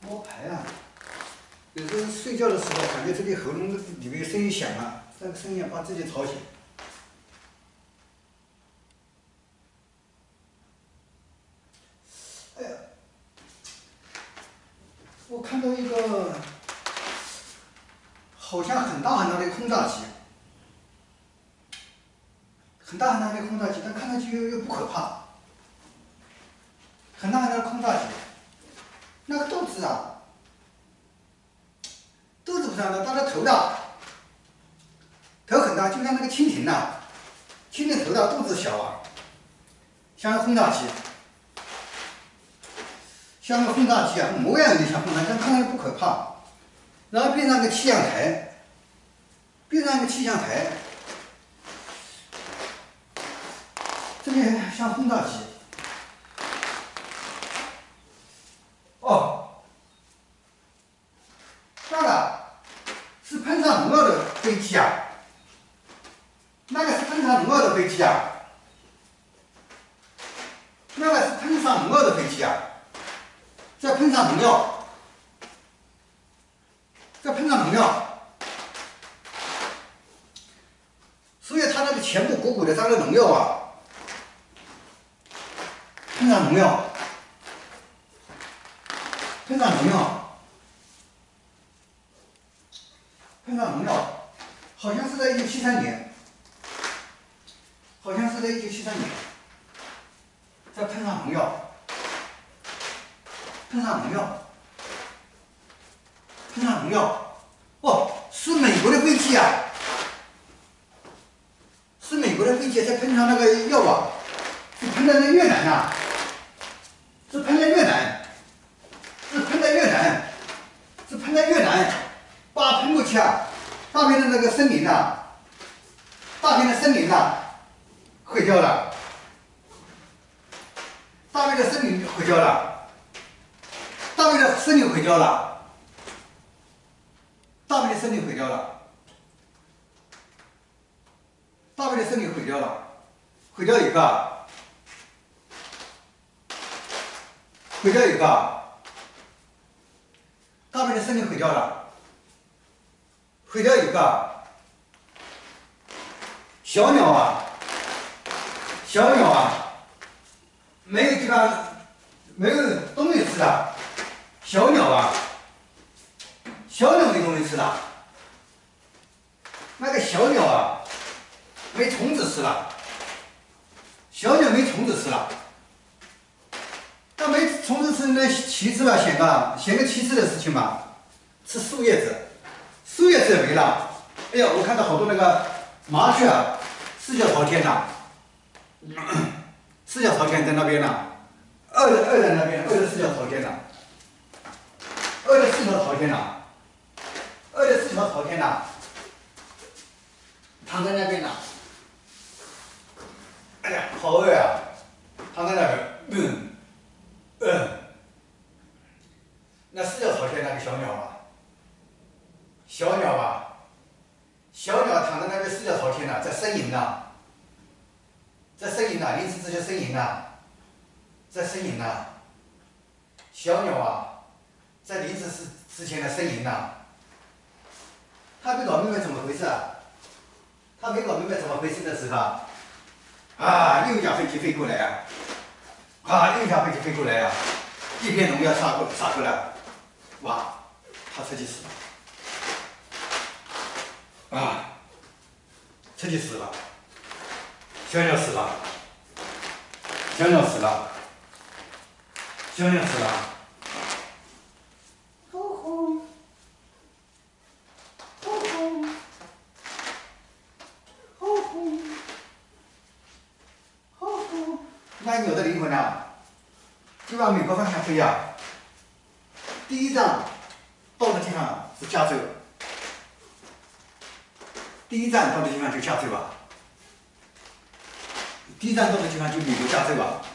摸牌啊，有时候睡觉的时候感觉这里喉咙里面有声音响了，这个声音把自己吵醒。哎呀，我看到一个好像很大很大的空炸机，很大很大的空炸机，但看上去又不可怕。很大很大的空炸机，那个肚子啊，肚子不大的，但是头大，头很大，就像那个蜻蜓呐，蜻蜓头大，肚子小啊，像个轰炸机，像个轰炸机啊，模样有点像轰炸机，但看上去不可怕。然后边上个气象台，边上个气象台，这边像轰炸机。哦，那个是喷洒农药的飞机啊，那个是喷洒农药的飞机啊，那个是喷洒农药的飞机啊，在喷洒农药，在喷洒农药，所以它那个前部鼓鼓的沾了农药啊，喷洒农药，喷洒农药，喷洒农药，好像是在1973年，好像是在1973年，在喷洒农药，喷洒农药，喷洒农药，哦，是美国的飞机啊，是美国的飞机在喷洒那个药啊，是喷在那越南呐，是喷在越南，是喷在越南，是喷在越南，把喷过去啊，大片的那个森林呐，大片的森林呐，毁掉了，大片的森林毁掉了，大片的森林毁掉了，大片的森林毁掉了，大片的森林毁掉了，毁掉一个，毁掉一个，大片的森林毁掉了，毁掉一个，小鸟啊，小鸟啊，没有地方，没有东西吃的，小鸟啊，小鸟没东西吃的，那个小鸟啊，没虫子吃了，小鸟没虫子吃了，那没虫子吃那其次吧，显个其次的事情吧，吃树叶子，树叶子也没了，哎呀，我看到好多那个麻雀啊，四脚朝天呐，四脚朝天在那边呢，二在那边，二的四脚朝天呢，二的四脚朝天呢，二的四脚朝天呢，躺在那边呢，哎呀，好饿呀，躺在那边，那四脚朝天那个小鸟啊，小鸟啊，小鸟躺在那边四脚朝天呢，在呻吟呢，在呻吟呢，临死之前呻吟呢，在呻吟呢，小鸟啊，在临死之前的呻吟呢，他没搞明白怎么回事啊，他没搞明白怎么回事的时候，啊，又一架飞机飞过来啊，啊，又一架飞机飞过来啊，一片农药撒过来，哇，他自己死了，啊，自己死了，小鸟死了，小鸟死了，小鸟死了，呼呼，呼呼，呼呼，呼呼，那鸟的灵魂啊，就往美国方向飞呀。第一站到的地方是加州，第一站到的地方就加州啊，第一站到的地方就美国加州啊。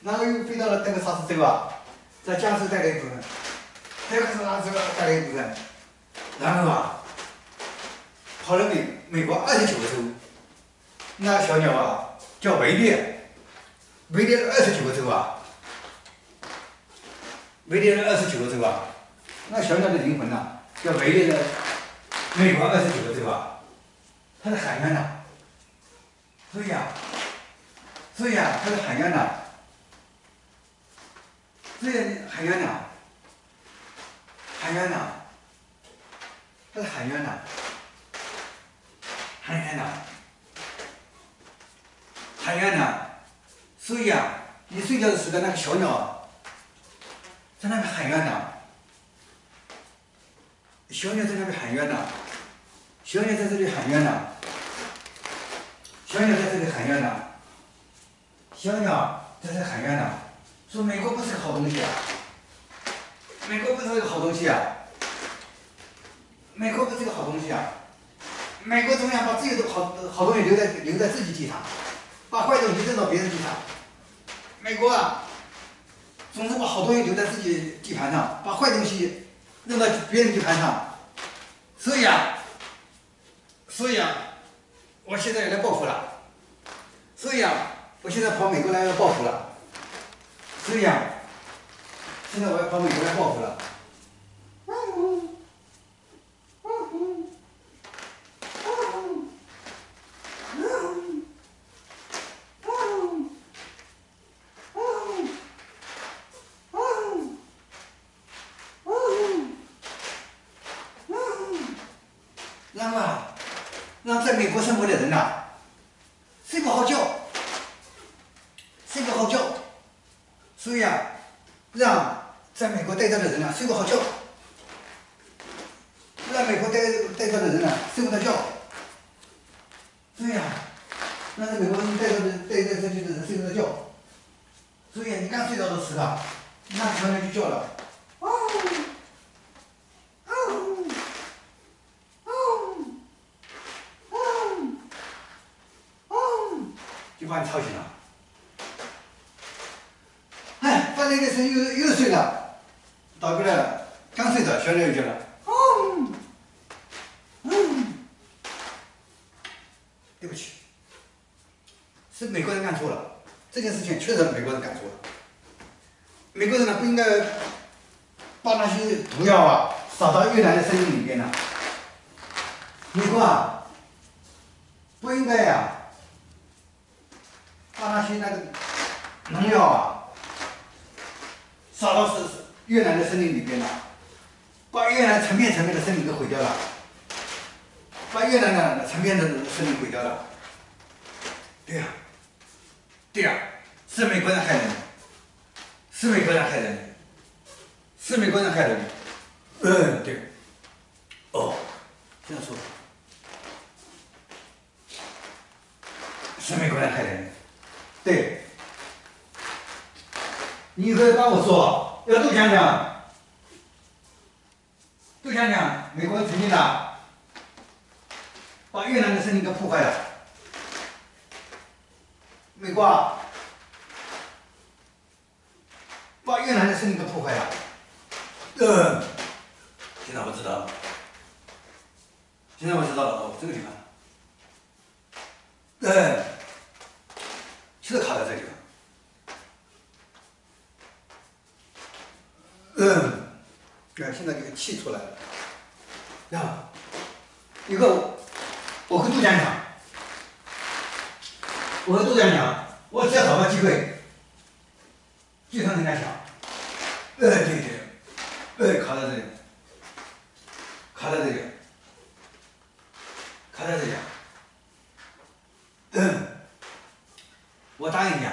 然后又飞到了那个沙斯州啊，在加州待了一部分，这个沙斯州待了一部分，然后啊，跑了美国29个州，那小鸟啊叫围猎，围猎了29个州啊，围猎了29个州啊，那小鸟的灵魂呐、叫围猎了美国29个州啊，它是喊冤呐，所以啊，它是喊冤呐。所以喊冤呐，喊冤呐，他是喊冤呐，喊冤呐，喊冤呐。所以啊，你睡觉的时候，那个小鸟啊，在那边喊冤呐，小鸟在那边喊冤呐，小鸟在这里喊冤呐，小鸟在这里喊冤呐，小鸟在这里喊冤呐。说美国不是个好东西啊，美国不是个好东西啊，美国不是个好东西啊，美国中央把自己的好东西留在自己地上，把坏东西扔到别人地上。美国啊，总是把好东西留在自己地盘上，把坏东西扔到别人地盘上。所以啊，我现在要来报复了。所以啊，我现在跑美国来要报复了。所以啊，现在我要跑美国来报复了。然后啊，让在美国生活的人呐、睡不好觉，睡不好觉。所以啊，让在美国待着的人啊睡不好觉，让美国待着的人啊睡不着觉。所以啊，让在美国待着的人睡不着觉。所以啊，你刚睡着的时候，那小鸟就叫了，就把你吵醒了。哎，把那个声又睡了，倒过来了，刚睡着，小鸟又叫了，对不起，是美国人干错了，这件事情确实美国人干错了。美国人呢不应该把那些毒药啊撒到越南的森林里边呢。美国啊，不应该呀、把那些那个农药啊撒到越南的森林里边了，把越南成片的森林都毁掉了，把越南的成片的森林毁掉了。对呀、对呀、是美国人害人，是美国人害人，是美国人害人。对。哦，这样说，是美国人害人。对。你以后要帮我说，要多讲讲，多讲讲，美国曾经的把越南的森林给破坏了。美国啊，把越南的森林给破坏了。现在我知道了。现在我知道了，哦，这个地方。就是卡在这里了。现在这个气出来了。然后，以后我会多讲讲，我只要找到机会，就向人家讲。对，卡在这里，卡在这里，卡在这里。我答应你啊，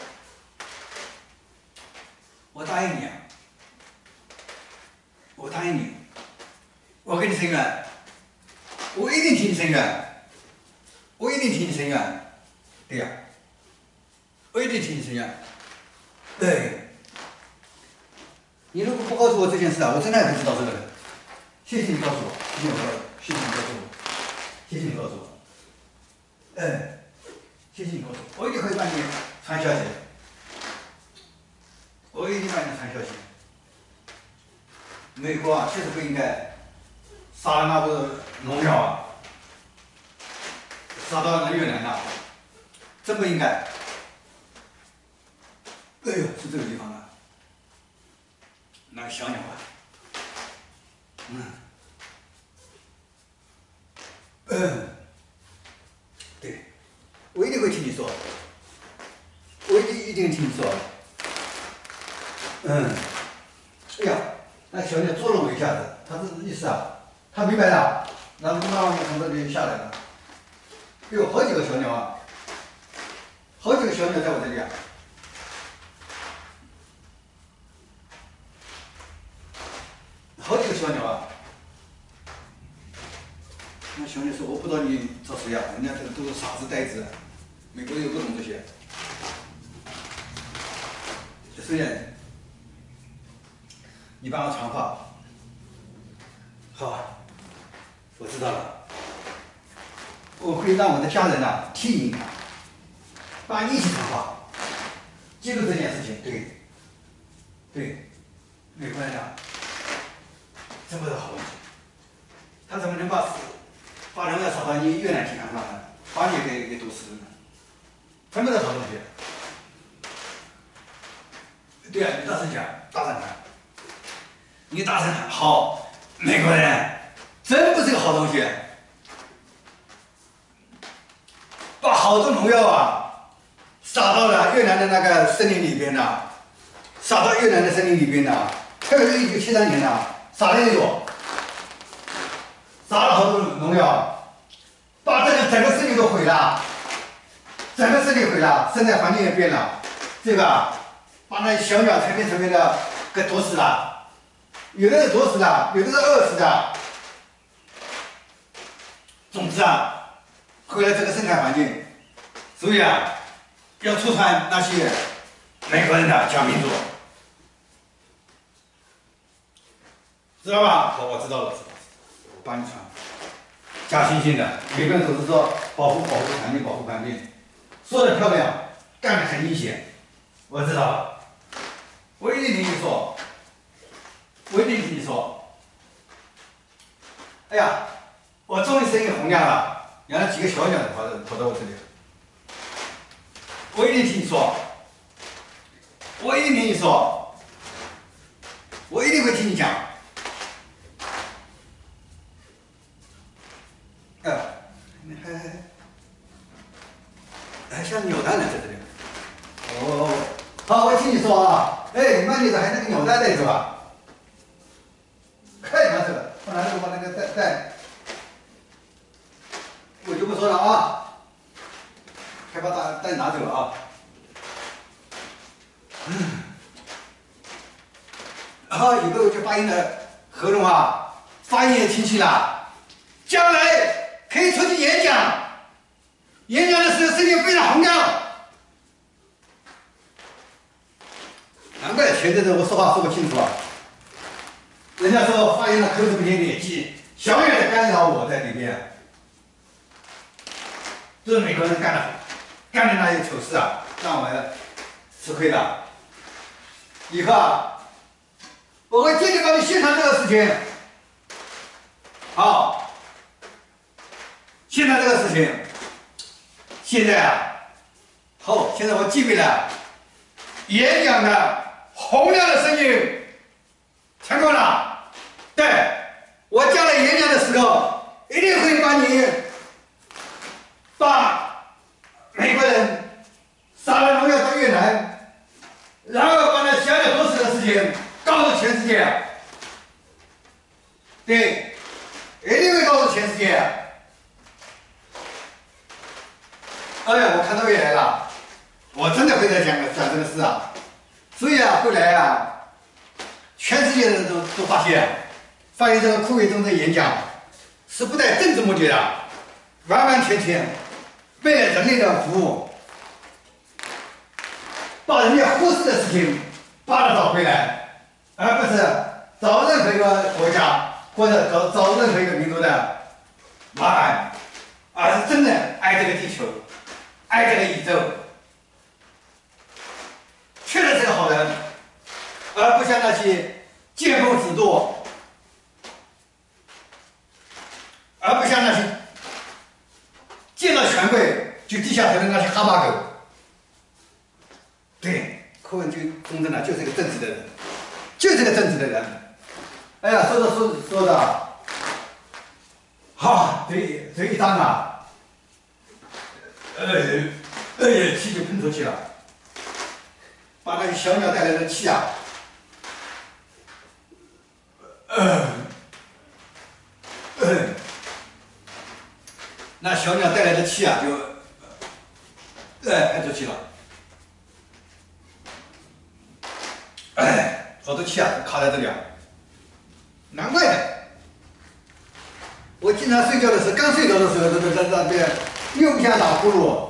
我答应你啊，我答应你，我给你伸冤，我一定替你伸冤，我一定替你伸冤。对呀、我一定替你伸冤。对，你如果不告诉我这件事啊，我真的也不知道这个人。谢谢你告诉我，谢谢你告诉我，谢谢你告诉我。谢谢你告诉我，我一定会帮你传消息。 小心。美国啊，确实不应该撒了那个农药啊，撒到那越南了，真不应该。哎呦，是这个地方啊，那个小鸟啊，对，我一定会听你说，我一定听你说。哎呀，那小鸟啄了我一下子，它是意思啊，它明白了，然后慢慢从这里下来了。有好几个小鸟啊，好几个小鸟在我这里啊。好几个小鸟啊！那小鸟说：“我不知道你找谁呀？人家这都是傻子呆子，美国人又不懂这些。”虽然你帮我传话，好，我知道了。我会让我的家人呐替你，帮你一起传话，记住这件事情。对，对，美国人啊。真不是好东西，他怎么能把农药撒到你越南地盘上呢？把你给毒死了呢？真不是好东西。对啊，你大声讲，大声喊，你大声喊，好，美国人真不是个好东西，把好多农药啊撒到了越南的那个森林里边了，撒到越南的森林里边了，特别是1973年了。撒了那种，撒了好多农药，把这个整个森林都毁了，整个森林毁了，生态环境也变了，对吧？把那小鸟成片的给毒死了，有的是毒死了，有的是饿死的。总之啊，毁了这个生态环境，所以啊，要出传那些美国人的假民主。知道吧？好，我知道了，我帮你传。假惺惺的，每个人都是说保护环境，保护环境，说的漂亮，干的很阴险。我知道了，我一定听你说，我一定听你说。哎呀，我终于声音洪亮了，原来几个小鸟跑到我这里，我一定听你说，我一定听你说，我一定会听你讲。还像鸟蛋呢，在这里。哦，好，我听你说啊，哎，你慢点走，还那个鸟蛋带走吧？快拿走，不拿走把那个蛋，我就不说了啊，快把蛋拿走啊。好，以后我就发音的喉咙啊，发音也清晰了，将来可以出去演讲。演讲的时候声音非常洪亮，难怪前阵子我说话说不清楚啊。人家说发言的口齿不清，脸基小远的干扰我在里边，这是美国人干的那些丑事啊，让我们吃亏的。以后啊，我会坚决帮你宣传这个事情。好，宣传这个事情。现在啊，好，现在我具备了演讲的洪亮的声音，成功了。对，我将来演讲的时候，一定会把美国人撒了农药到越南，然后把那小鸟毒死的事情告诉全世界。对，一定会告诉全世界。哎呀，我看到也来了，我真的会在讲这个事啊。所以啊，后来啊，全世界的人都发现这个酷伟中的演讲是不带政治目的的，完完全全为了人类的服务，把人家忽视的事情把它找回来，而不是找任何一个国家或者找任何一个民族的麻烦，而是真的爱这个地球。爱这个宇宙，确实是个好人，而不像些见风使舵，而不像那些见到权贵就低下头的那些哈巴狗。对，柯文公正呢，就是个正直的人，就是个正直的人。哎呀，说的，哈，这一张啊，气就喷出去了，把那个小鸟带来的气啊，那小鸟带来的气啊，就喷出去了。好多气啊卡在这里啊，难怪的。我经常睡觉的时候，刚睡着的时候，这又不想打呼噜，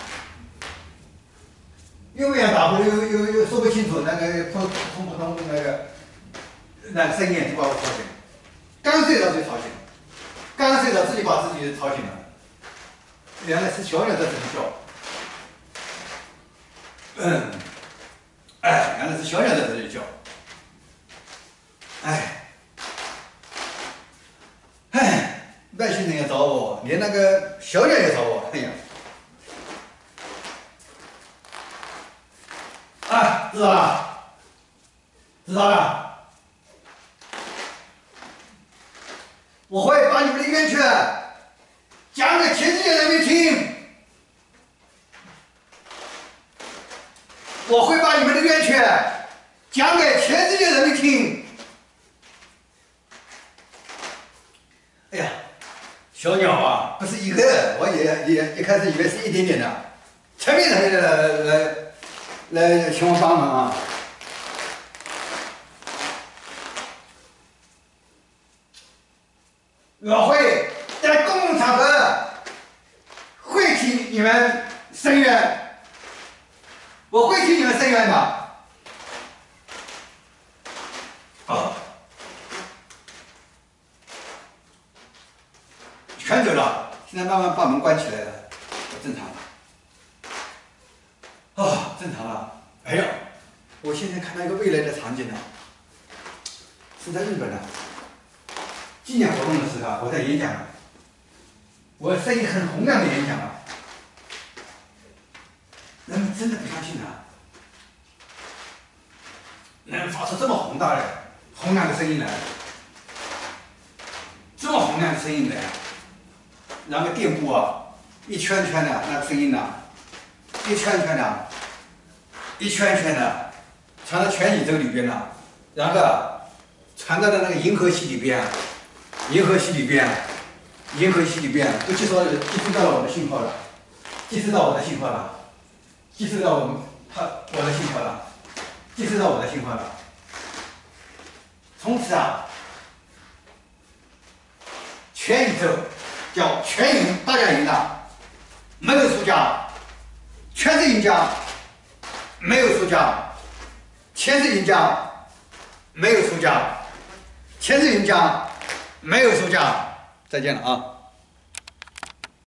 又不想打呼噜，又说不清楚那个通不通那个声音就把我吵醒。刚睡着就吵醒，刚睡着自己把自己吵醒了。原来是小鸟在这里叫。原来是小鸟在这里叫。外星人也找我，连那个小鸟也找我，哎呀！知道了，知道了。我会把你们的冤屈讲给全世界人民听。我会把你们的冤屈讲给全世界人民听。哎呀，小鸟啊，不是一个，我也一开始以为是一点点的，成群成群的来请我帮忙啊。我会在公共场合会替你们伸冤，我会替你们伸冤的。全走了，现在慢慢把门关起来了，正常了。正常了。哎呀，我现在看到一个未来的场景了，是在日本呢。纪念活动的时候，我在演讲，我声音很洪亮的演讲啊，人们真的不相信啊，能发出这么洪亮的声音来，这么洪亮的声音来。然后电波啊，一圈圈的那个声音呐，一圈圈的，传到全宇宙里边了，然后传到了那个银河系里边，都接收到我的信号了，接收到我的信号了。从此啊，全宇宙。叫全赢，大家赢了，没有输家，全是赢家，没有输家，全是赢家，没有输家，全是赢家，没有输家。再见了啊！